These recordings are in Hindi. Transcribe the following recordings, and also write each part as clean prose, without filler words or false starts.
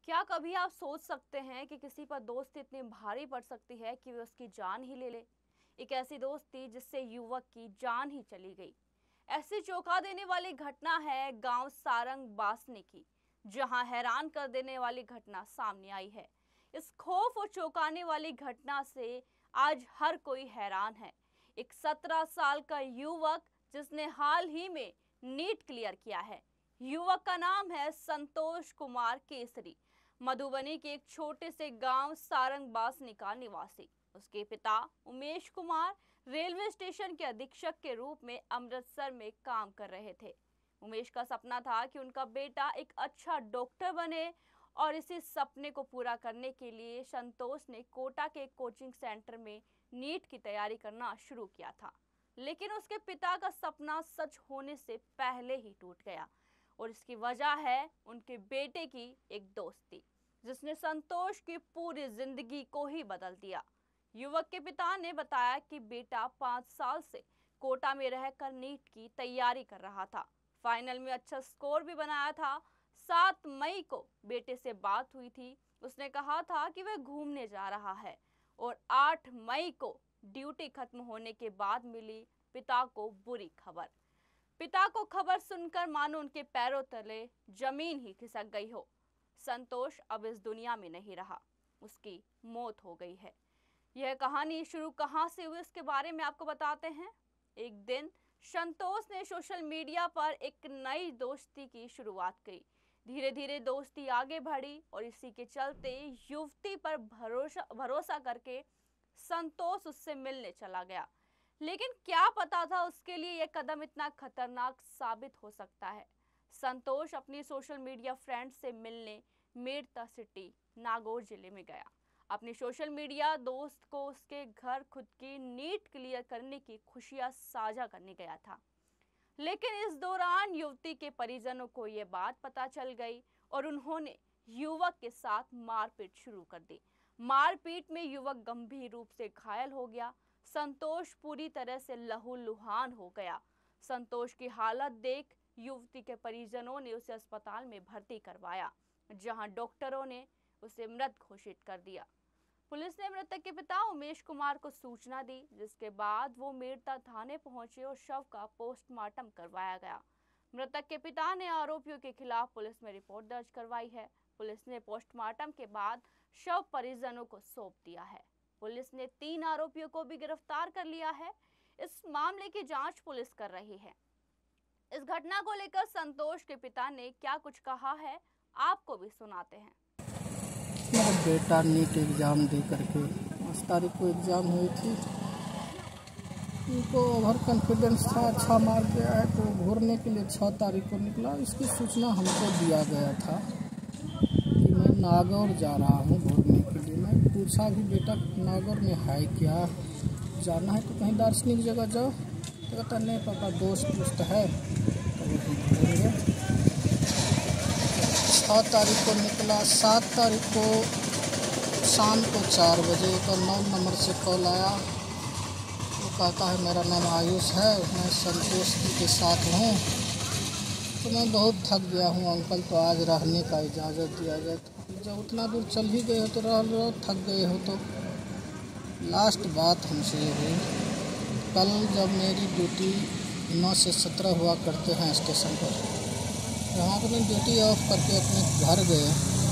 क्या कभी आप सोच सकते हैं कि किसी पर दोस्ती इतनी भारी पड़ सकती है कि वे उसकी जान ही ले ले। एक ऐसी दोस्ती जिससे युवक की जान ही चली गई। ऐसी चौंका देने वाली घटना है गांव सारंग बासनी की, जहां हैरान कर देने वाली घटना सामने आई है। इस खौफ और चौंकाने वाली घटना से आज हर कोई हैरान है। एक 17 साल का युवक जिसने हाल ही में नीट क्लियर किया है। युवक का नाम है संतोष कुमार केसरी, मधुबनी के एक छोटे से गांव सारंग बासनी का निवासी। उसके पिता उमेश कुमार रेलवे स्टेशन के अधीक्षक के रूप में अमृतसर में काम कर रहे थे। उमेश का सपना था कि उनका बेटा एक अच्छा डॉक्टर बने और इसी सपने को पूरा करने के लिए संतोष ने कोटा के कोचिंग सेंटर में नीट की तैयारी करना शुरू किया था। लेकिन उसके पिता का सपना सच होने से पहले ही टूट गया और इसकी वजह है उनके बेटे की एक दोस्ती, जिसने संतोष की पूरी जिंदगी को ही बदल दिया। युवक के पिता ने बताया कि बेटा 5 साल से कोटा में रहकर नीट की तैयारी कर रहा था। फाइनल में अच्छा स्कोर भी बनाया था। 7 मई को बेटे से बात हुई थी। उसने कहा था कि वह घूमने जा रहा है और 8 मई को ड्यूटी खत्म होने के बाद मिली पिता को बुरी खबर। पिता को खबर सुनकर मानो उनके पैरों तले जमीन ही खिसक गई हो। संतोष अब इस दुनिया में नहीं रहा, उसकी मौत हो गई है। यह कहानी शुरू कहां से हुई इसके बारे में आपको बताते हैं। एक दिन संतोष ने सोशल मीडिया पर एक नई दोस्ती की शुरुआत की। धीरे धीरे दोस्ती आगे बढ़ी और इसी के चलते युवती पर भरोसा करके संतोष उससे मिलने चला गया। लेकिन क्या पता था उसके लिए यह कदम इतना खतरनाक साबित हो सकता है। संतोष अपनी सोशल मीडिया फ्रेंड से मिलने मेड़ता सिटी नागौर जिले में गया। अपनी सोशल मीडिया दोस्त को उसके घर खुद की नीट क्लियर करने की खुशियां साझा करने गया था। लेकिन इस दौरान युवती के परिजनों को यह बात पता चल गई और उन्होंने युवक के साथ मारपीट शुरू कर दी। मारपीट में युवक गंभीर रूप से घायल हो गया। संतोष पूरी तरह से लहूलुहान हो गया। संतोष की हालत देख युवती के परिजनों ने उसे अस्पताल में भर्ती करवाया, जहां डॉक्टरों ने उसे मृत घोषित कर दिया। पुलिस ने मृतक के पिता उमेश कुमार को सूचना दी, जिसके बाद वो मेड़ता थाने पहुंचे और शव का पोस्टमार्टम करवाया गया। मृतक के पिता ने आरोपियों के खिलाफ पुलिस में रिपोर्ट दर्ज करवाई है। पुलिस ने पोस्टमार्टम के बाद शव परिजनों को सौंप दिया है। पुलिस ने 3 आरोपियों को भी गिरफ्तार कर लिया है। इस मामले की जांच पुलिस कर रही है। इस घटना को लेकर संतोष के पिता ने क्या कुछ कहा है, आपको भी सुनाते हैं। मेरा बेटा नीट एग्ज़ाम दे करके 5 तारीख को एग्ज़ाम हुई थी। उनको ओवर कॉन्फिडेंस था, अच्छा मार्क गया है, तो घूरने के लिए 6 तारीख को निकला। इसकी सूचना हमको दिया गया था कि मैं नागौर जा रहा हूँ घूरने के लिए। मैं पूछा कि बेटा नागौर में है क्या, जाना है तो कहीं दार्शनिक जगह जाओ। तो कहता नहीं पापा, दोस्त है तो वहीं घूमेंगे। 6 तारीख को निकला। 7 तारीख को शाम को 4 बजे का 9 नंबर से कॉल आया। वो कहता है मेरा नाम आयुष है, मैं संतोष जी के साथ हूँ, तो मैं बहुत थक गया हूँ अंकल, तो आज रहने का इजाज़त दिया जाए। तो जब उतना दूर चल ही गए हो तो रह लो, थक गए हो तो। लास्ट बात हमसे ये हुई, कल जब मेरी ड्यूटी 9 से 17 हुआ करते हैं स्टेशन पर, वहाँ अपनी ड्यूटी ऑफ करके अपने घर गए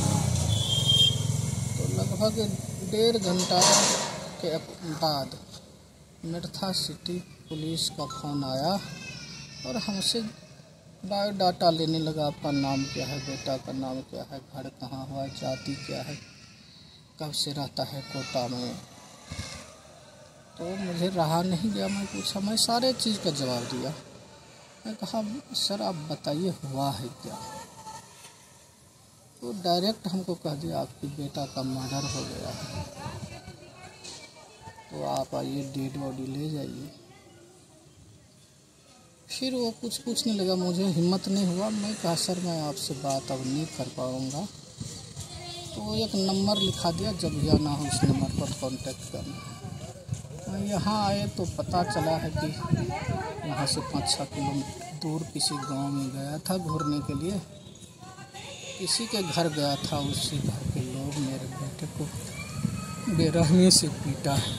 तो लगभग 1.5 घंटा के बाद मेड़ता सिटी पुलिस का फ़ोन आया और हमसे बायोडाटा लेने लगा। आपका नाम क्या है, बेटा का नाम क्या है, घर कहाँ हुआ, जाति क्या है, कब से रहता है कोटा में। तो मुझे रहा नहीं गया, मैं पूछा, मैं सारे चीज़ का जवाब दिया। मैं कहा सर आप बताइए हुआ है क्या। तो डायरेक्ट हमको कह दिया आपके बेटा का मर्डर हो गया है, तो आप आइए डेड बॉडी ले जाइए। फिर वो कुछ पूछने लगा, मुझे हिम्मत नहीं हुआ। मैं कहा सर मैं आपसे बात अब नहीं कर पाऊँगा। तो एक नंबर लिखा दिया, जब भी आना हो इस नंबर पर कांटेक्ट करना। यहाँ आए तो पता चला है कि यहाँ से 5-6 किलोमीटर दूर किसी गांव में गया था घूरने के लिए। इसी के घर गया था, उसी घर के लोग मेरे बेटे को बेरहमी से पीटा है।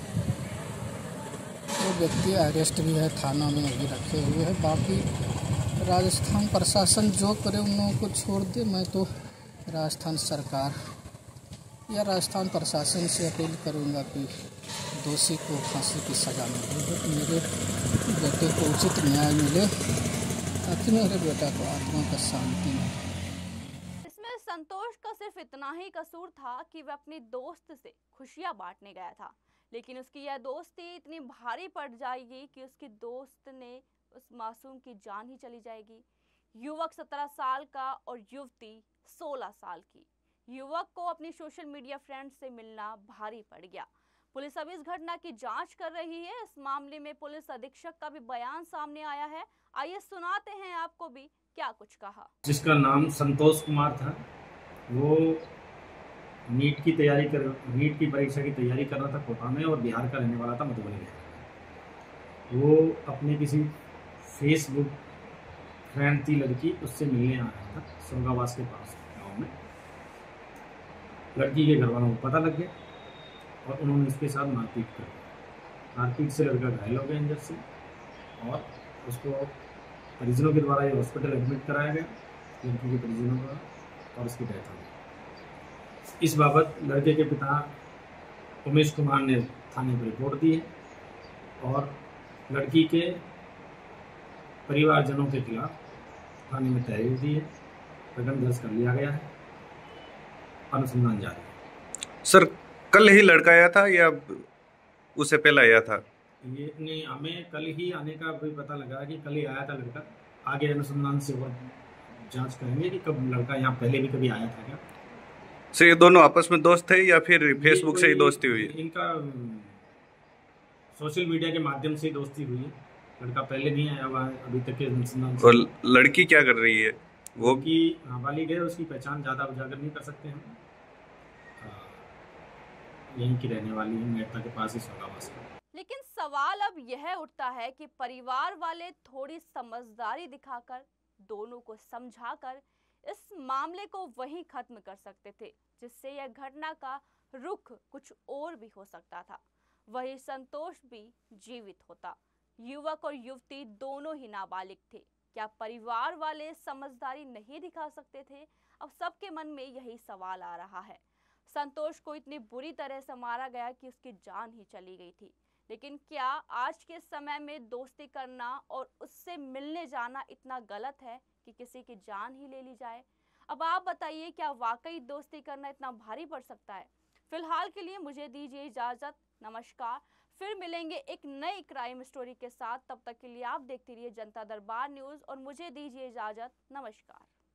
वो व्यक्ति अरेस्ट भी है, थाना में अभी रखे हुए हैं। बाकी राजस्थान प्रशासन जो करे उन लोगों को छोड़ दे। मैं तो राजस्थान सरकार या राजस्थान प्रशासन से अपील करूंगा कि दोषी को फांसी की सज़ा मिले, तो मेरे बेटे को उचित न्याय मिले, ताकि मेरे बेटा को आत्मा का शांति मिले। इसमें संतोष का सिर्फ इतना ही कसूर था कि वह अपने दोस्त से खुशियां बांटने गया था, लेकिन उसकी यह दोस्ती इतनी भारी पड़ जाएगी कि उसके दोस्त ने उस मासूम की जान ही चली जाएगी। युवक 17 साल का और युवती 16 साल की। युवक को अपनी सोशल मीडिया फ्रेंड से मिलना भारी पड़ गया। पुलिस अब इस घटना की जांच कर रही है। इस मामले में पुलिस अधीक्षक का भी बयान सामने आया है। आइए सुनाते हैं आपको भी क्या कुछ कहा। जिसका नाम संतोष कुमार था, वो नीट की परीक्षा की तैयारी कर रहा था कोटा में, और बिहार का रहने वाला था, मधुबनी बिहार। वो अपने किसी फेसबुक फ्रेंड थी लड़की, उससे मिलने आया था सोगावास के पास गाँव में। लड़की के घर वालों को पता लग गया और उन्होंने उसके साथ मारपीट कर दी। मारपीट से लड़का घायल हो गया अंदर से, और उसको परिजनों के द्वारा ये हॉस्पिटल एडमिट कराया गया, लड़की के परिजनों द्वारा, और उसकी डेथ हो गई। इस बाबत लड़के के पिता उमेश कुमार ने थाने पर रिपोर्ट दी है, और लड़की के परिवारजनों के खिलाफ थाने में तहरीर दी है, प्रकरण दर्ज कर लिया गया है, अनुसंधान जारी है। सर, कल ही लड़का आया था या उससे पहले आया था? ये नहीं, हमें कल ही आने का भी पता लगा कि कल ही आया था लड़का। आगे अनुसंधान से और जांच करेंगे कि कब लड़का यहाँ पहले भी कभी आया था क्या। सर, ये दोनों आपस में दोस्त थे या फिर फेसबुक से ही दोस्ती हुई? इनका सोशल मीडिया के माध्यम से दोस्ती हुई है। लड़का पहले नहीं आया हुआ है अभी तक के अनुसंधान से। और लड़की क्या कर रही है? वो की नाबालिग है, उसकी पहचान ज़्यादा उजागर नहीं कर सकते हम। यहीं की रहने वाली है, मेरठा के पास ही सोगावास का। लेकिन सवाल अब यह उठता है कि परिवार वाले थोड़ी समझदारी दिखाकर, दोनों को समझाकर इस मामले को वहीं खत्म कर सकते थे, जिससे यह घटना का रुख कुछ और भी हो सकता था। वही संतोष भी जीवित होता। युवक और युवती दोनों ही नाबालिग थे। क्या परिवार वाले समझदारी नहीं दिखा सकते थे? अब सबके मन में यही सवाल आ रहा है। संतोष को इतनी बुरी तरह से मारा गया कि उसकी जान ही चली गई थी। लेकिन क्या आज के समय में दोस्ती करना और उससे मिलने जाना इतना गलत है कि किसी की जान ही ले ली जाए? अब आप बताइए, क्या वाकई दोस्ती करना इतना भारी पड़ सकता है? फिलहाल के लिए मुझे दीजिए इजाजत। नमस्कार। फिर मिलेंगे एक नई क्राइम स्टोरी के साथ। तब तक के लिए आप देखते रहिए जनता दरबार न्यूज़ और मुझे दीजिए इजाजत। नमस्कार।